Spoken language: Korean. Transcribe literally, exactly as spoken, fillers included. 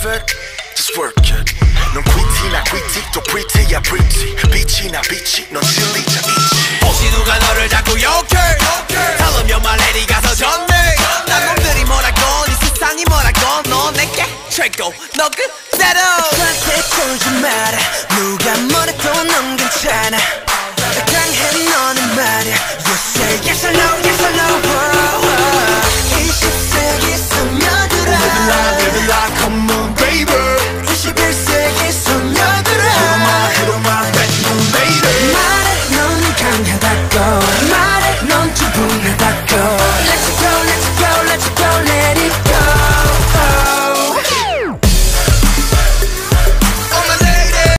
it, just work it. 넌 quity나 quity 또 pretty야 pretty. 빛이나 빛이 넌 진리자 있지. 혹시 누가 너를 자꾸 욕해 Tell them you're my lady 가서 전해 난 놈들이 뭐라건 이 세상이 뭐라건 너 내게 최고 너 그대로 나한테 쫄지 마라 누가 뭐래도 넌 괜찮아